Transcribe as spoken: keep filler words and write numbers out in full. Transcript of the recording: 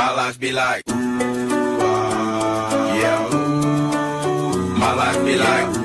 My life be like, ooh, ah, yeah, ooh. My life be like.